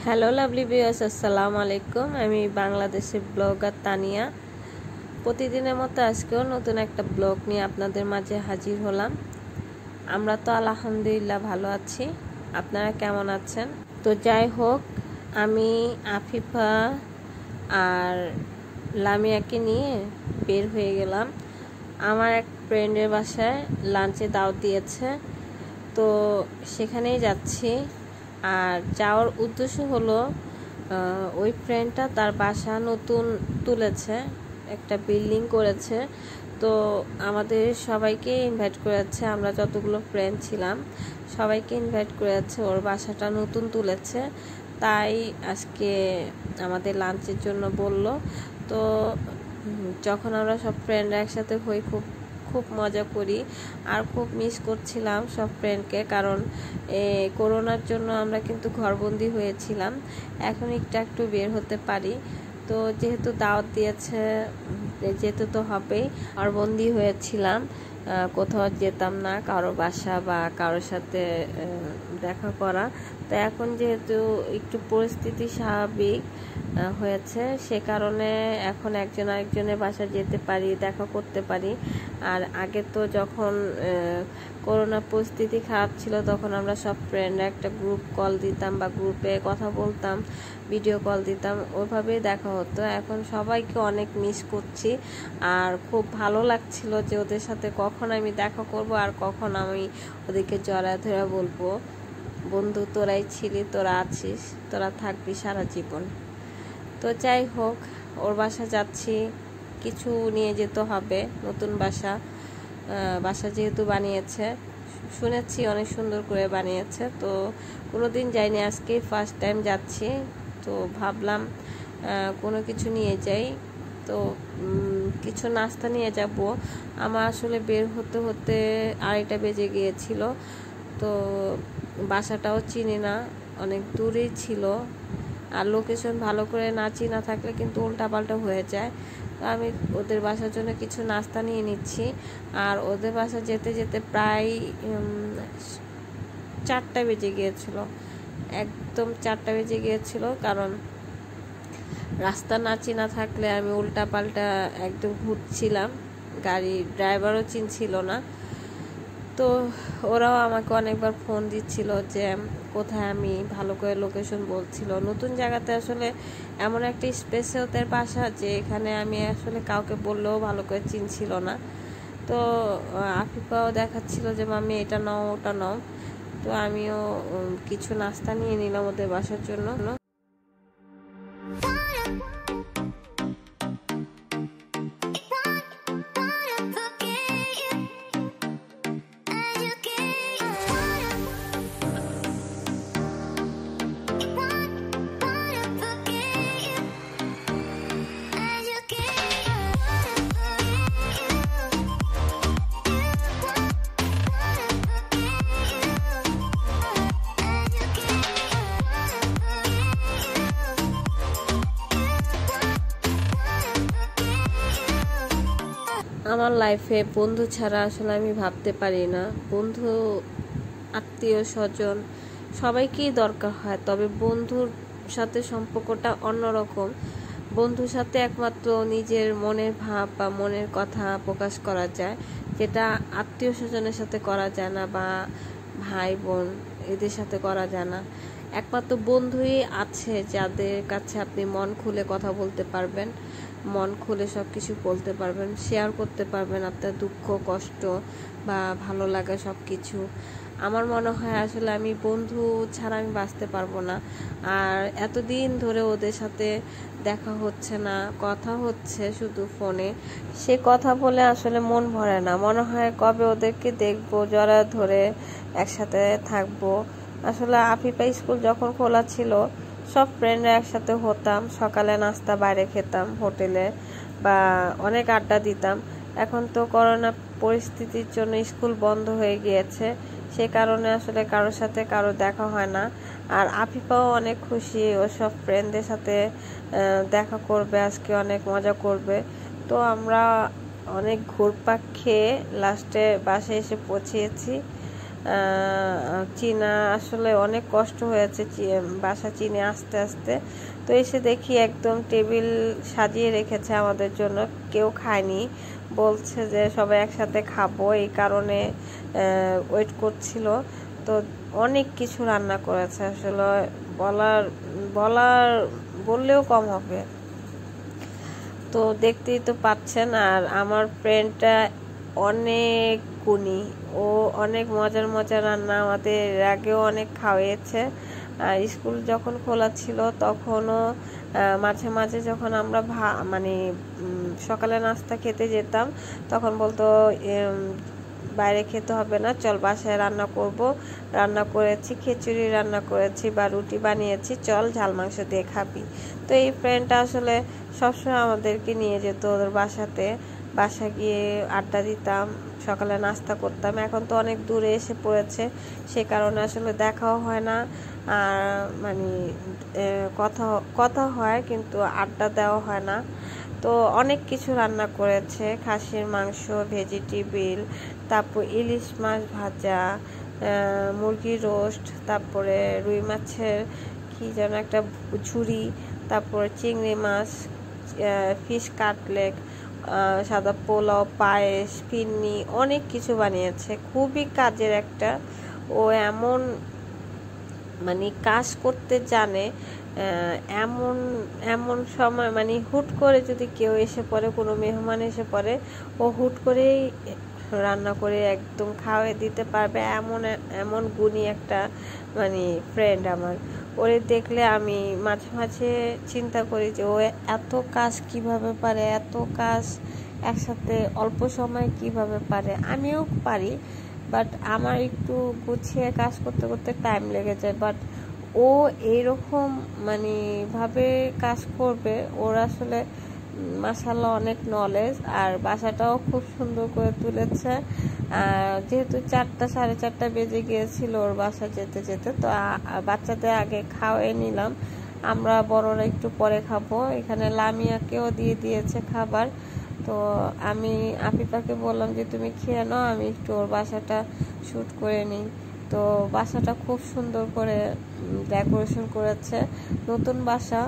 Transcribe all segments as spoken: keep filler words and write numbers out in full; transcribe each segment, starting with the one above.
Hello lovely viewers, আসসালামু আলাইকুম। আমি বাংলাদেশের ব্লগার তানিয়া। প্রতিদিনের মতো আজকেও নতুন একটা ব্লগ নিয়ে আপনাদের মাঝে হাজির হলাম। আমরা তো আলহামদুলিল্লাহ ভালো আছি, আপনারা কেমন আছেন? তো যাই হোক, আমি আফিফা আর লামিয়াকে নিয়ে বের হয়ে গেলাম। আমার এক ফ্রেন্ডের বাসায় লাঞ্চে দাওয়াত দিয়েছে, তো সেখানেই যাচ্ছি। আর যাওয়ার উদ্দেশ্য হলো, ওই ফ্রেন্ডটা তার বাসা নতুন তুলেছে, একটা বিল্ডিং করেছে, তো আমাদের সবাইকে ইনভাইট করেছে। আমরা যতগুলো ফ্রেন্ড ছিলাম সবাইকে ইনভাইট করেছে। ওর বাসাটা নতুন তুলেছে, তাই আজকে আমাদের লাঞ্চের জন্য বলল। তো যখন আমরা সব ফ্রেন্ডরা একসাথে হই খুব খুব মজা করি, আর খুব মিস করছিলাম সব ফ্রেন্ডকে, কারণ করোনার জন্য আমরা কিন্তু ঘরবন্দি হয়েছিলাম। এখন একটু একটু বের হতে পারি, তো যেহেতু দাওয়াত দিয়েছে যেতে তো হবেই। ঘরবন্দি হয়েছিলাম, কোথাও যেতাম না, কারো বাসা বা কারোর সাথে দেখা করা। তো এখন যেহেতু একটু পরিস্থিতি স্বাভাবিক হয়েছে, সে কারণে এখন একজন আরেকজনের বাসা যেতে পারি, দেখা করতে পারি। আর আগে তো যখন করোনা পরিস্থিতি খারাপ ছিল, তখন আমরা সব ফ্রেন্ডরা একটা গ্রুপ কল দিতাম বা গ্রুপে কথা বলতাম, ভিডিও কল দিতাম, ওইভাবেই দেখা হতো। এখন সবাইকে অনেক মিস করছি, আর খুব ভালো লাগছিল যে ওদের সাথে কখন আমি দেখা করব আর কখন আমি ওদেরকে জড়ায় ধরে বলবো, বন্ধু তোরাই ছিলি, তোরা আছিস, তোরা থাকবি সারা জীবন। তো যাই হোক, ওর বাসা যাচ্ছি, কিছু নিয়ে যেতে হবে। নতুন বাসা বাসা যেহেতু বানিয়েছে, শুনেছি অনেক সুন্দর করে বানিয়েছে, তো কোনোদিন যাইনি, আজকে ফার্স্ট টাইম যাচ্ছি। তো ভাবলাম কোনো কিছু নিয়ে যাই, তো কিছু নাস্তা নিয়ে যাব। আমার আসলে বের হতে হতে আড়াইটা বেজে গিয়েছিল, তো বাসাটাও চিনি না, অনেক দূরেই ছিল। আর লোকেশন ভালো করে না চিনা থাকলে কিন্তু উল্টাপাল্টা হয়ে যায়। তো আমি ওদের বাসার জন্য কিছু নাস্তা নিয়ে নিচ্ছি। আর ওদের বাসা যেতে যেতে প্রায় চারটা বেজে গিয়েছিল, একদম চারটা বেজে গিয়েছিল, কারণ রাস্তা না চিনা থাকলে আমি উল্টাপাল্টা একদম ঘুরছিলাম, গাড়ি ড্রাইভারও চিনছিল না। তো ওরাও আমাকে অনেকবার ফোন দিচ্ছিল যে কোথায়, আমি ভালো করে লোকেশন বলছিল। নতুন জায়গাতে আসলে এমন একটা স্পেসে ওদের বাসা যে এখানে আমি আসলে কাউকে বললেও ভালো করে চিনছিল না। তো আফিফাও দেখাচ্ছিল যে মামি এটা নাও ওটা নাও, তো আমিও কিছু নাস্তা নিয়ে নিলাম ওদের বাসার জন্য। আমার লাইফে বন্ধু ছাড়া আসলে আমি ভাবতে পারি না। বন্ধু, আত্মীয় স্বজন সবাইকেই দরকার হয়, তবে বন্ধুর সাথে সম্পর্কটা অন্যরকম। বন্ধুর সাথে একমাত্র নিজের মনের ভাব বা মনের কথা প্রকাশ করা যায়, যেটা আত্মীয় স্বজনের সাথে করা যায় না, বা ভাই বোন এদের সাথে করা যায় না। একমাত্র বন্ধুই আছে যাদের কাছে আপনি মন খুলে কথা বলতে পারবেন, মন খুলে সব কিছু বলতে পারবেন, শেয়ার করতে পারবেন আপনার দুঃখ কষ্ট বা ভালো লাগা সব কিছু। আমার মনে হয় আসলে আমি বন্ধু ছাড়া আমি বাঁচতে পারবো না। আর এতদিন ধরে ওদের সাথে দেখা হচ্ছে না, কথা হচ্ছে শুধু ফোনে, সে কথা বলে আসলে মন ভরে না। মনে হয় কবে ওদেরকে দেখবো, জড়া ধরে একসাথে থাকবো। আসলে আফিফা স্কুল যখন খোলা ছিল সব ফ্রেন্ডরা একসাথে হতাম, সকালে নাস্তা বাইরে খেতাম হোটেলে, বা অনেক আড্ডা দিতাম। এখন তো করোনা পরিস্থিতির জন্য স্কুল বন্ধ হয়ে গিয়েছে, সে কারণে আসলে কারোর সাথে কারো দেখা হয় না। আর আফিফাও অনেক খুশি, ও সব ফ্রেন্ডদের সাথে দেখা করবে, আজকে অনেক মজা করবে। তো আমরা অনেক ঘুরপাক খেয়ে লাস্টে বাসায় এসে পৌঁছেছি। চিনা আসলে অনেক কষ্ট হয়েছে বাসা চিনে আস্তে আস্তে। তো এসে দেখি একদম টেবিল সাজিয়ে রেখেছে আমাদের জন্য, কেউ খায়নি, বলছে যে সবাই একসাথে খাবো, এই কারণে ওয়েট করছিল। তো অনেক কিছু রান্না করেছে, আসলে বলার বলার বললেও কম হবে। তো দেখতেই তো পাচ্ছেন। আর আমার ফ্রেন্ডটা অনেক গুণী, ও অনেক মজার মজার রান্না আমাদের আগেও অনেক খাওয়িয়েছে। আর স্কুল যখন খোলা ছিল তখনও মাঝে মাঝে যখন আমরা ভা মানে সকালে নাস্তা খেতে যেতাম তখন বলতো বাইরে খেতে হবে না, চল বাসায় রান্না করব, রান্না করেছি, খিচুড়ি রান্না করেছি বা রুটি বানিয়েছি, চল ঝাল মাংস দিয়ে খাবি। তো এই ফ্রেন্ডটা আসলে সবসময় আমাদেরকে নিয়ে যেত ওদের বাসাতে, বাসা গিয়ে আড্ডা দিতাম, সকালে নাস্তা করতাম। এখন তো অনেক দূরে এসে পড়েছে, সে কারণে আসলে দেখাও হয় না, আর মানে কথা কথা হয় কিন্তু আড্ডা দেওয়া হয় না। তো অনেক কিছু রান্না করেছে, খাসির মাংস, ভেজিটেবিল, তারপর ইলিশ মাছ ভাজা, মুরগির রোস্ট, তারপরে রুই মাছের কি যেন একটা ঝুড়ি, তারপরে চিংড়ি মাছ, ফিশ কাটলেট, সাদা পোলাও, পায়েস, ফিরনি, অনেক কিছু বানিয়েছে। খুবই কাজের একটা, ও এমন মানে কাজ করতে জানে। এমন এমন সময় মানে হুট করে যদি কেউ এসে পড়ে, কোনো মেহমান এসে পড়ে, ও হুট করেই রান্না করে একদম খাওয়াই দিতে পারবে, এমন এমন গুণী একটা মানে ফ্রেন্ড আমার। ওরে দেখলে আমি মাঝে মাঝে চিন্তা করি যে ও এত কাজ কিভাবে পারে, এত কাজ একসাথে অল্প সময় কিভাবে পারে। আমিও পারি, বাট আমার একটু গুছিয়ে কাজ করতে করতে টাইম লেগে যায়, বাট ও এইরকম মানে ভাবে কাজ করবে। ওর আসলে মাশাআল্লাহ অনেক নলেজ, আর বাসাটাও খুব সুন্দর করে তুলেছে। যেহেতু চারটা সাড়ে চারটা বেজে গিয়েছিল ওর বাসা যেতে যেতে, তো বাচ্চাদের আগে খাওয়াই নিলাম, আমরা বড়রা একটু পরে খাবো। এখানে লামিয়াকেও দিয়ে দিয়েছে খাবার। তো আমি আফিফাকে বললাম যে তুমি খেয়ে নাও, আমি একটু ওর বাসাটা শ্যুট করে নিই। তো বাসাটা খুব সুন্দর করে ডেকোরেশন করেছে, নতুন বাসা,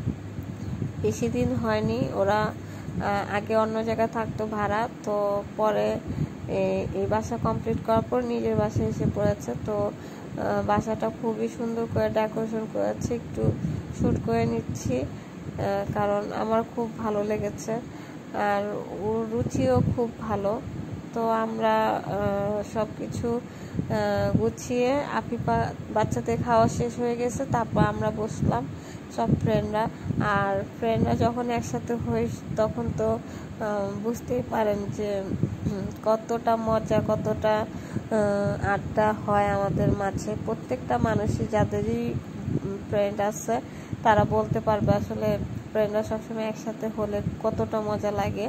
বেশি দিন হয়নি। ওরা আগে অন্য জায়গায় থাকতো ভাড়া, তো পরে এই বাসা কমপ্লিট করার পর নিজের বাসায় এসে পড়েছে। তো বাসাটা খুবই সুন্দর করে ডেকোরেশন করেছে, একটু শ্যুট করে নিচ্ছি কারণ আমার খুব ভালো লেগেছে, আর ওর রুচিও খুব ভালো। তো আমরা সব কিছু গুছিয়ে আফিফা বাচ্চাদের খাওয়া শেষ হয়ে গেছে, তারপর আমরা বসলাম সব ফ্রেন্ডরা। আর ফ্রেন্ডরা যখন একসাথে হই তখন তো বুঝতেই পারেন যে কতটা মজা, কতটা আড্ডা হয় আমাদের মাঝে। প্রত্যেকটা মানুষই যাদেরই ফ্রেন্ড আছে তারা বলতে পারবে আসলে ফ্রেন্ডরা সবসময় একসাথে হলে কতটা মজা লাগে।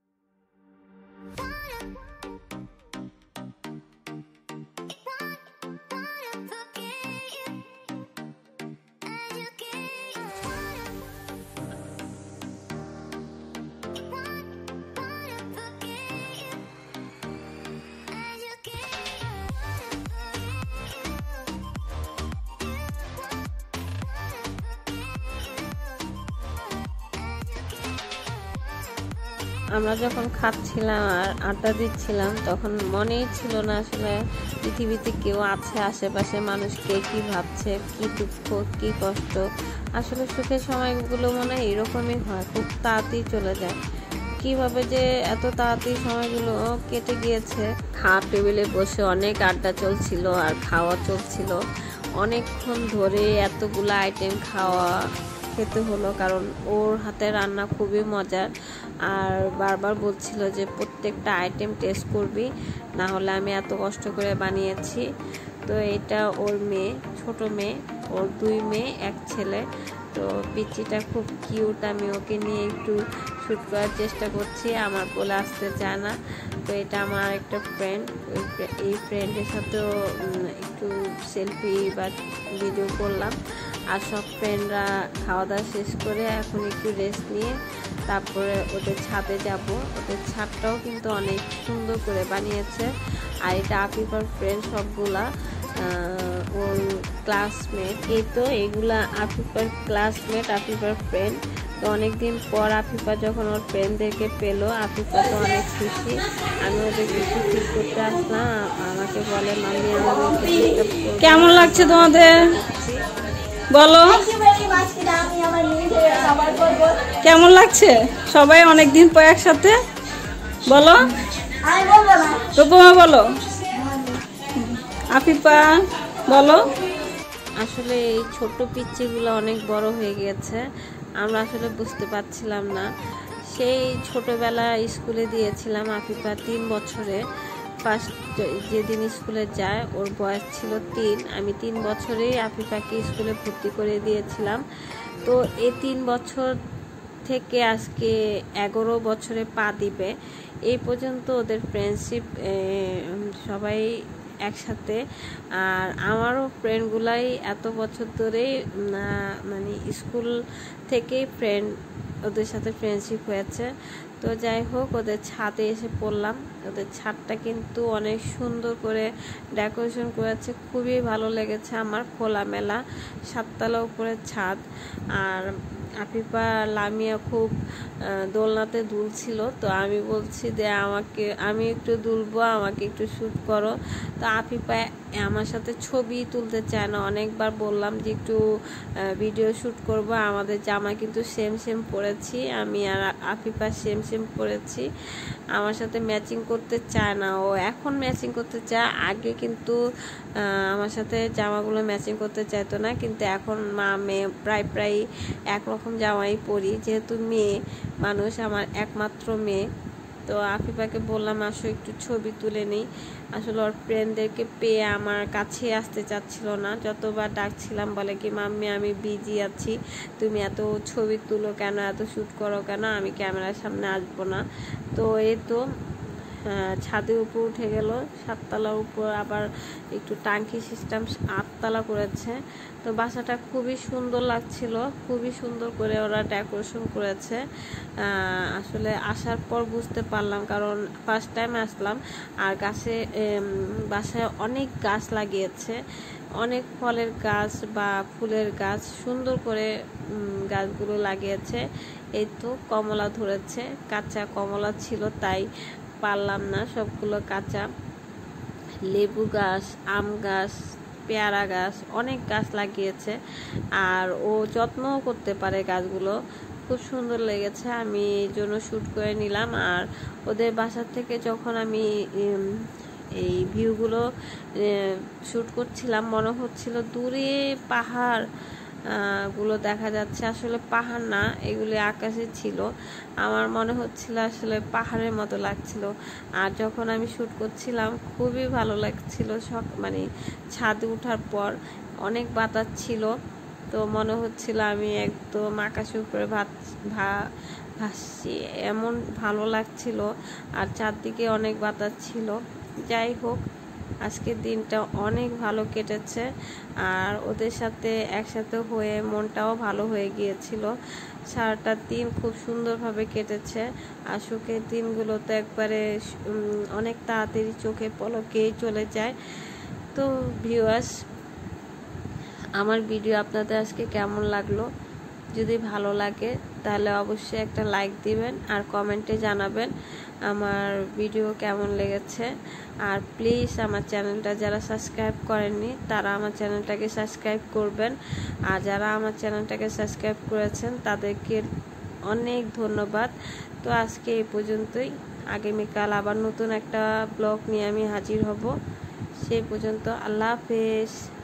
আমরা যখন খাচ্ছিলাম আর আড্ডা দিচ্ছিলাম তখন মনেই ছিল না আসলে পৃথিবীতে কেউ আছে, আশেপাশে মানুষ কে কী ভাবছে, কী দুঃখ, কী কষ্ট। আসলে সুখের সময়গুলো মনে হয় এরকমই হয়, খুব তাড়াতাড়ি চলে যায়। কিভাবে যে এত তাড়াতাড়ি সময়গুলো কেটে গিয়েছে। খাওয়ার টেবিলে বসে অনেক আড্ডা চলছিল আর খাওয়া চলছিল অনেকক্ষণ ধরে, এতগুলো আইটেম খাওয়া খেতে হলো কারণ ওর হাতে রান্না খুবই মজার। আর বারবার বলছিল যে প্রত্যেকটা আইটেম টেস্ট করবি, না হলে আমি এত কষ্ট করে বানিয়েছি। তো এটা ওর মেয়ে, ছোট মেয়ে, ওর দুই মেয়ে এক ছেলে। তো পিচিটা খুব কিউট, আমি ওকে নিয়ে একটু শ্যুট করার চেষ্টা করছি, আমার কোলে আসতে চায় না। তো এটা আমার একটা ফ্রেন্ড, এই ফ্রেন্ডের সাথেও একটু সেলফি বা ভিডিও করলাম। আর সব ফ্রেন্ডরা খাওয়া দাওয়া শেষ করে এখন একটু রেস্ট নিয়ে তারপরে ওদের ছাদে যাব। ওদের ছাদটাও কিন্তু অনেক সুন্দর করে বানিয়েছে। আর এটা আফিফার ফ্রেন্ড সবগুলা ওর ক্লাসমেট। এই তো এগুলা আফিফার ক্লাসমেট, আফিফার ফ্রেন্ড। তো অনেকদিন পর আফিফা যখন ওর ফ্রেন্ডদেরকে পেলো, আফিফা তো অনেক খুশি। আমি ওদেরকে খুশি করতে আসলাম, আমাকে বলে মাম্মি আমাকে কেমন লাগছে তোমাদের বলো, কেমন লাগছে সবাই অনেকদিন পর একসাথে বলো। রূপমা বলো, আফিফা বলো। আসলে এই ছোট পিচ্চিগুলো অনেক বড় হয়ে গেছে, আমরা আসলে বুঝতে পারছিলাম না। সেই ছোটবেলা স্কুলে দিয়েছিলাম আফিফা তিন বছরে, ফার্স্ট যেদিন স্কুলে যায় ওর বয়স ছিল তিন। আমি তিন বছরেই আফিফাকে স্কুলে ভর্তি করে দিয়েছিলাম। তো এই তিন বছর থেকে আজকে এগারো বছরে পা দিবে। এই পর্যন্ত ওদের ফ্রেন্ডশিপ সবাই একসাথে। আর আমারও ফ্রেন্ডগুলাই এত বছর ধরেই মানে স্কুল থেকেই ফ্রেন্ড, ওদের সাথে ফ্রেন্ডশিপ হয়েছে। তো যাই হোক, ওদের ছাদে এসে পড়লাম। ওদের ছাদটা কিন্তু অনেক সুন্দর করে ডেকোরেশন করেছে, খুবই ভালো লেগেছে আমার। খোলামেলা সাততলা উপরে ছাদ। আর আফিফা লামিয়া খুব দোলনাতে দুলছিল। তো আমি বলছি যে আমাকে, আমি একটু দুলবো, আমাকে একটু শ্যুট করো। তো আফিফা আমার সাথে ছবি তুলতে চায় না। অনেকবার বললাম যে একটু ভিডিও শ্যুট করব। আমাদের জামা কিন্তু সেম সেম পরেছি, আমি আর আফিফা সেম সেম পরেছি। আমার সাথে ম্যাচিং করতে চায় না ও, এখন ম্যাচিং করতে চায়। আগে কিন্তু আমার সাথে জামাগুলো ম্যাচিং করতে চাইতো না, কিন্তু এখন মা মেয়ে প্রায় প্রায় একরকম জামাই পরি, যেহেতু মেয়ে মানুষ, আমার একমাত্র মেয়ে। তো আফিফাকে বললাম আসো একটু ছবি তুলে নিই। আসলে ওর ফ্রেন্ডদেরকে পেয়ে আমার কাছে আসতে চাচ্ছিল না। যতবার ডাকছিলাম বলে কি মাম্মি আমি বিজি আছি, তুমি এত ছবি তুলো কেন, এত শ্যুট করো কেন, আমি ক্যামেরার সামনে আসবো না। তো এই তো ছাদের উপর উঠে গেল, সাততলার উপর আবার একটু টাঙ্কি সিস্টেম আটতলা করেছে। তো বাসাটা খুবই সুন্দর লাগছিল, খুবই সুন্দর করে ওরা ডেকোরেশন করেছে। আসলে আসার পর বুঝতে পারলাম, কারণ ফার্স্ট টাইম আসলাম। আর গাছে বাসায় অনেক গাছ লাগিয়েছে, অনেক ফলের গাছ বা ফুলের গাছ, সুন্দর করে গাছগুলো লাগিয়েছে। এই তো কমলা ধরেছে, কাঁচা কমলা ছিল তাই পারলাম না, সবগুলো কাঁচা। লেবু গাছ, আম গাছ, পেয়ারা গাছ, অনেক গাছ লাগিয়েছে। আর ও যত্নও করতে পারে গাছগুলো, খুব সুন্দর লেগেছে। আমি এই জন্য শ্যুট করে নিলাম। আর ওদের বাসা থেকে যখন আমি এই ভিউগুলো শ্যুট করছিলাম, মনে হচ্ছিল দূরে পাহাড় গুলো দেখা যাচ্ছে। আসলে পাহাড় না, এগুলি আকাশে ছিল। আমার মনে হচ্ছিল আসলে পাহাড়ের মতো লাগছিল। আর যখন আমি শ্যুট করছিলাম খুবই ভালো লাগছিল, সব মানে ছাদে ওঠার পর অনেক বাতাস ছিল। তো মনে হচ্ছিল আমি একদম আকাশের উপরে ভাত ভা ভাসছি, এমন ভালো লাগছিল। আর চারদিকে অনেক বাতাস ছিল। যাই হোক, আজকের দিনটা অনেক ভালো কেটেছে। আর ওদের সাথে একসাথে হয়ে মনটাও ভালো হয়ে গিয়েছিল। সারাটা দিন খুব সুন্দরভাবে কেটেছে। আর সুখের দিনগুলো তো একবারে অনেক তাড়াতাড়ি চোখে পলকেই চলে যায়। তো ভিউয়ার্স, আমার ভিডিও আপনাদের আজকে কেমন লাগলো? যদি ভালো লাগে তাহলে অবশ্যই একটা লাইক দিবেন আর কমেন্টে জানাবেন আমার ভিডিও কেমন লেগেছে। আর প্লিজ আমার চ্যানেলটা যারা সাবস্ক্রাইব করেননি তারা আমার চ্যানেলটাকে সাবস্ক্রাইব করবেন। আর যারা আমার চ্যানেলটাকে সাবস্ক্রাইব করেছেন তাদেরকে অনেক ধন্যবাদ। তো আজকে এই পর্যন্তই, আগামীকাল আবার নতুন একটা ব্লগ নিয়ে আমি হাজির হব। সেই পর্যন্ত আল্লাহ হাফেজ।